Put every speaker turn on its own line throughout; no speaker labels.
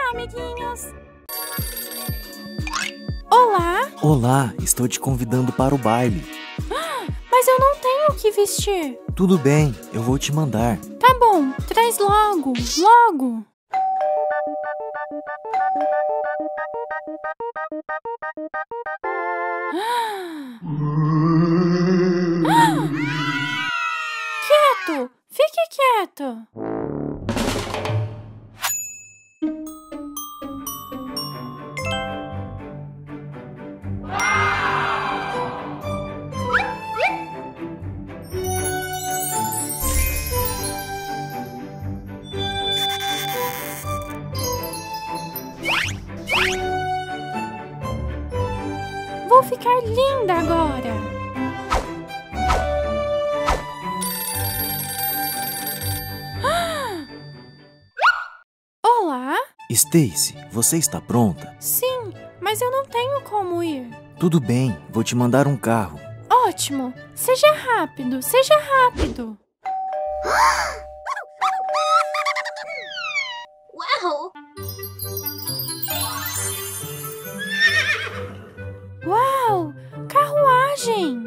Olá, amiguinhos! Olá!
Olá, estou te convidando para o baile.
Mas eu não tenho o que vestir.
Tudo bem, eu vou te mandar.
Tá bom, traz logo, logo! Quieto! Fique quieto! Vou ficar linda agora! Olá?
Stacy, você está pronta?
Sim, mas eu não tenho como ir.
Tudo bem, vou te mandar um carro.
Ótimo! Seja rápido, seja rápido!
Uau!
Uau! Carruagem!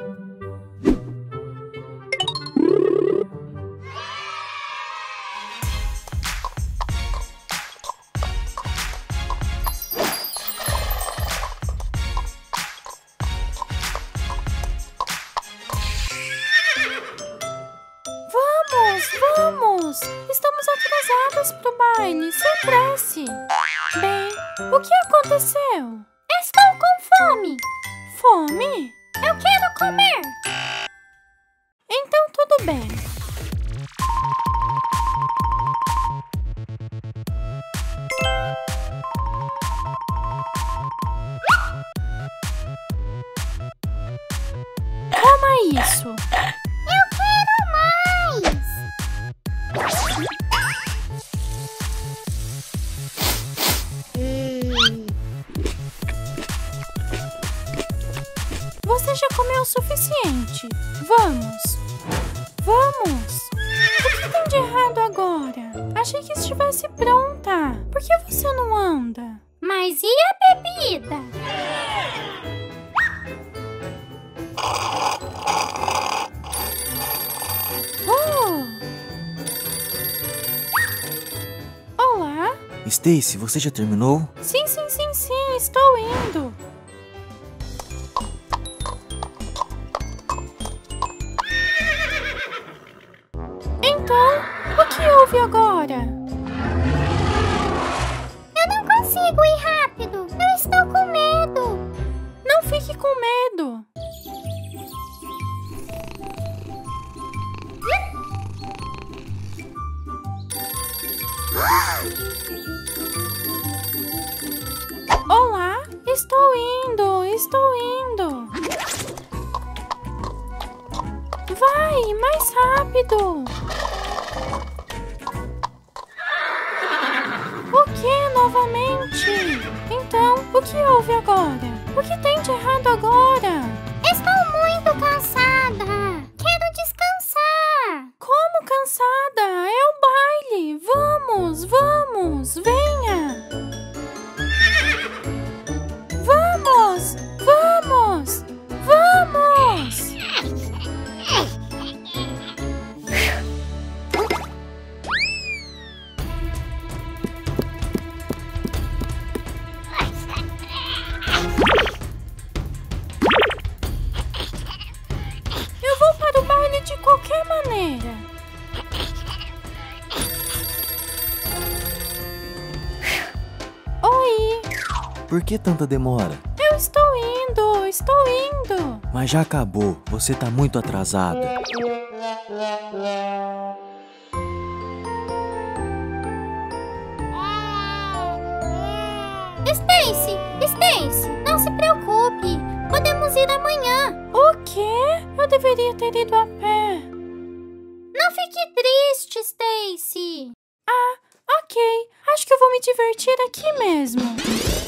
Vamos, vamos! Estamos atrasadas pro baile, sem presse! Bem, o que aconteceu?
Estou com fome!
Fome?
Eu quero comer!
Então tudo bem. Toma isso!
Eu quero mais!
Você já comeu o suficiente. Vamos! Vamos! O que tem de errado agora? Achei que estivesse pronta. Por que você não anda?
Mas e a bebida?
Oh! Olá?
Stacy, você já terminou?
Sim, sim, sim, sim. Estou indo. Então, o que houve agora?
Eu não consigo ir rápido! Eu estou com medo!
Não fique com medo. Olá, estou indo, estou indo. Vai, mais rápido. O que novamente? Então, o que houve agora? O que tem de errado agora?
Estou muito cansada! Quero descansar!
Como cansada? É o baile. Vamos, vamos, venha. Vamos, vamos, vamos. Eu vou para o baile de qualquer maneira. Oi,
Por que tanta demora?
eu estou indo, estou indo.
Mas já acabou, você tá muito atrasada.
Stacy! Stacy! Não se preocupe! Podemos ir amanhã!
O quê? Eu deveria ter ido a pé.
Não fique triste, Stacy!
Ah, ok. Acho que eu vou me divertir aqui mesmo.